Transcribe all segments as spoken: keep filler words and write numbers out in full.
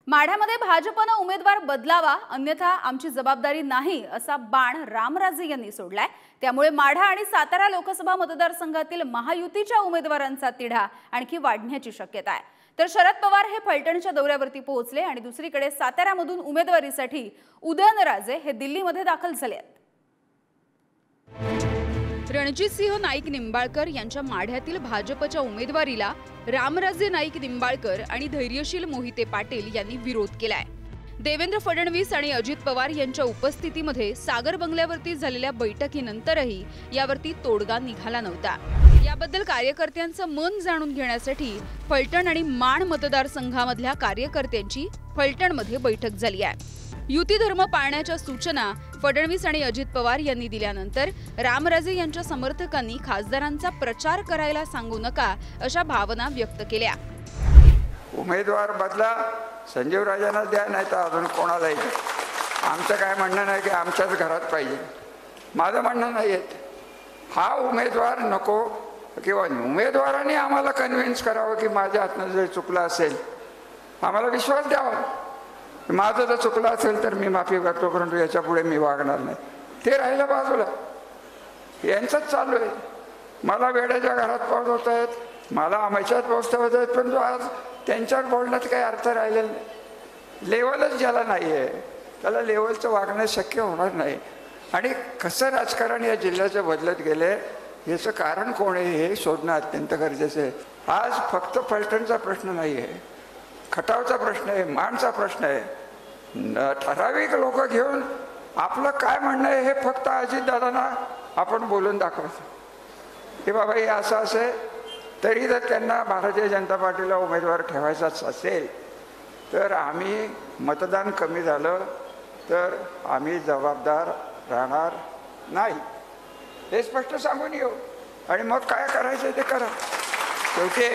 माढ्यामध्ये भाजपने उमेदवार बदलावा अन्यथा आमची जबाबदारी नाही असा बाण रामराजे यांनी सोडलाय। त्यामुळे माढा आणि सातारा लोकसभा मतदारसंघातील महायुतीच्या उमेदवारांचा तिढा आणखी वाढण्याची शक्यता आहे। तर शरद पवार हे फलटणच्या दौऱ्यावरती पोहोचले आणि दुसरीकडे साताऱ्यामधून उमेदवारीसाठी उदयनराजे हे दिल्लीमध्ये दाखल झाले आहेत। रणजितसिंह नाईक निंबाळकर यांच्या माढ्यातील भाजपच्या उमेदवारीला रामराजे नाईक निंबाळकर आणि धैर्यशील मोहिते पाटील यांनी विरोध केलाय। देवेंद्र फडणवीस आणि अजित पवार यांच्या उपस्थितीमध्ये सागर बंगल्यावरती झालेल्या बैठकीनंतरही यावरती तोडगा निघाला नव्हता। याबद्दल कार्यकर्त्यांचं मन जाणून घेण्यासाठी फलटण आणि माण मतदारसंघामधल्या कार्यकर्त्यांची फलटणमध्ये बैठक झाली आहे। युती धर्म पाळण्याच्या सूचना फडणवीस आणि अजित पवार यांनी दिल्यानंतर रामराजे यांच्या समर्थकांनी खासदारांचा प्रचार करायला सांगू नका अशा भावना व्यक्त केल्या। उमेदवार बदला संजीव राजांना द्या नाही तर अजून कोणालाही द्या। आमचं काय म्हणणं नाही की आमच्याच घरात पाहिजे, माझं म्हणणं नाही आहे। हा उमेदवार नको किंवा उमेदवारांनी आम्हाला कन्व्हिन्स करावं की माझ्या हातनं जर चुकलं असेल आम्हाला विश्वास द्यावा। माझं जर चुकलं असेल तर मी माफी करतो, परंतु याच्या पुढे मी वागणार नाही। ते राहिलं बाजूला, यांचंच चालू आहे। मला वेड्याच्या घरात पोहोचवत आहेत, मला आमच्यात पोहोचवत आहेत, परंतु आज त्यांच्यावर बोलण्यात काही अर्थ राहिलेला नाही। लेवलच ज्याला नाही आहे त्याला लेवलचं वागणं शक्य होणार नाही। आणि कसं राजकारण या जिल्ह्याचं बदलत गेले याचं कारण कोण आहे हे शोधणं अत्यंत गरजेचं आहे। आज फक्त फलटणचा प्रश्न नाही आहे, खटावचा प्रश्न आहे, माणचा प्रश्न आहे। ठराविक लोक घेऊन आपलं काय म्हणणं आहे हे फक्त अजितदादांना आपण बोलून दाखवायचं की बाबा हे असं असेल, तरी जर त्यांना भारतीय जनता पार्टीला उमेदवार ठेवायचाच असेल तर आम्ही मतदान कमी झालं तर आम्ही जबाबदार राहणार नाही, हे स्पष्ट सांगून येऊ। आणि मग काय करायचं ते करा। शेवटी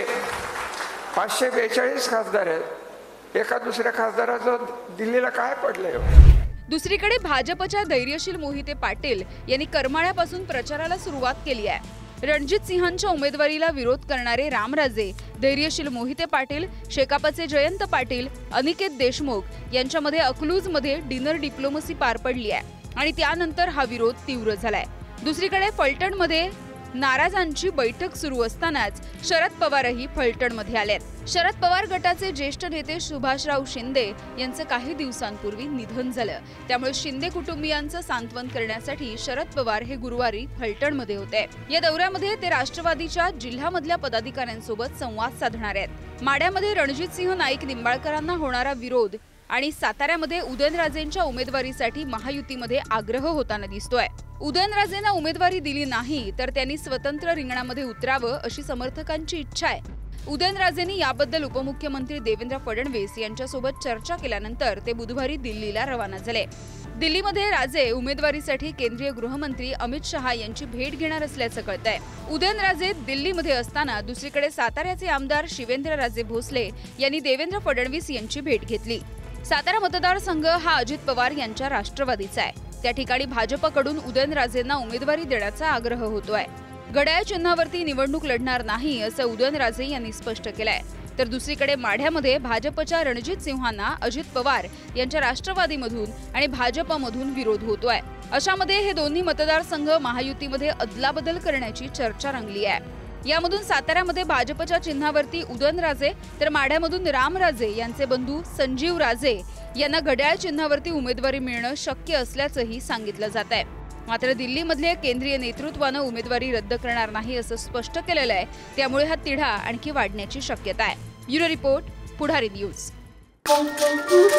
पाचशे बेचाळीस खासदार आहेत, एका दुसऱ्या खासदाराचं दिल्लीला काय पडलंय। दुसरीकडे भाजपच्या धैर्यशील मोहिते पाटील यांनी करमाळ्यापासून प्रचाराला सुरुवात केली आहे। रणजित सिंहांच्या उमेदवारीला विरोध करणारे रामराजे, धैर्यशील मोहिते पाटील, शेकापचे जयंत पाटील, अनिकेत देशमुख यांच्यामध्ये अकलूजमध्ये डिनर डिप्लोमसी पार पडली आहे आणि त्यानंतर हा विरोध तीव्र झालाय। दुसरीकडे फलटणमध्ये नाराजांची बैठक सुरू असतानाच शरद पवारही फलटणमध्ये आलेत। शरद पवार गटाचे ज्येष्ठ नेते सुभाषराव शिंदे यांचं काही दिवसांपूर्वी निधन झालं, त्यामुळे शिंदे कुटुंबियांचं सांत्वन करण्यासाठी शरद पवार हे गुरुवारी फलटणमध्ये होते। या दौऱ्यामध्ये ते राष्ट्रवादीच्या जिल्ह्यामधल्या पदाधिकाऱ्यांसोबत संवाद साधणार आहेत। माढ्यामध्ये रणजितसिंह नाईक निंबाळकरांना होणारा विरोध आणि साताऱ्यामध्ये उदयनराजेंच्या उमेदवारीसाठी महायुतीमध्ये आग्रह होताना दिसतोय। उदयनराजेंना उमेदवारी दिली नाही तर त्यांनी स्वतंत्र रिंगणामध्ये उतरावं अशी समर्थकांची इच्छा आहे। उदयनराजेंनी याबद्दल उपमुख्यमंत्री देवेंद्र फडणवीस यांच्यासोबत चर्चा केल्यानंतर ते बुधवारी दिल्लीला रवाना झाले। दिल्लीमध्ये राजे उमेदवारीसाठी केंद्रीय गृहमंत्री अमित शहा यांची भेट घेणार असल्याचं कळतंय। उदयनराजे दिल्लीमध्ये असताना दुसरीकडे साताऱ्याचे आमदार शिवेंद्रराजे भोसले यांनी देवेंद्र फडणवीस यांची भेट घेतली। सातारा मतदारसंघ हा अजित पवार यांच्या राष्ट्रवादीचा आहे, त्या ठिकाणी भाजपकडून उदयनराजेंना उमेदवारी देण्याचा आग्रह होतोय। घड्याळ चिन्हावरती निवडणूक लढणार नाही असं उदयनराजे यांनी स्पष्ट केलंय। तर दुसरीकडे माढ्यामध्ये भाजपच्या रणजित सिंहांना अजित पवार यांच्या राष्ट्रवादीमधून आणि भाजपमधून विरोध होतोय। अशामध्ये हे दोन्ही मतदारसंघ महायुतीमध्ये अदलाबदल करण्याची चर्चा रंगली आहे। यामधून साताऱ्यामध्ये भाजपच्या चिन्हावरती उदयनराजे तर माढ्यामधून रामराजे यांचे बंधू संजीव राजे यांना घड्याळ चिन्हावरती उमेदवारी मिळणं शक्य असल्याचंही सांगितलं जात आहे। मात्र दिल्लीमधल्या केंद्रीय नेतृत्वानं उमेदवारी रद्द करणार नाही असं स्पष्ट केलेलं आहे, त्यामुळे हा तिढा आणखी वाढण्याची शक्यता आहे। Bureau report, Pudhari news.